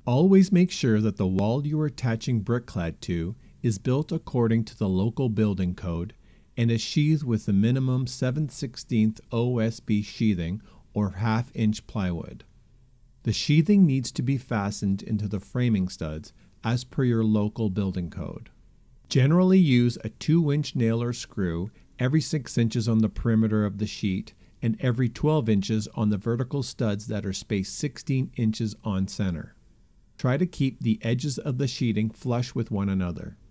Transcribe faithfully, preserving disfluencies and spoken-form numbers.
Always make sure that the wall you are attaching BRIKclad to is built according to the local building code and is sheathed with the minimum seven sixteenths O S B sheathing or half inch plywood. The sheathing needs to be fastened into the framing studs as per your local building code. Generally use a two inch nail or screw every six inches on the perimeter of the sheet and every twelve inches on the vertical studs that are spaced sixteen inches on center. Try to keep the edges of the sheeting flush with one another.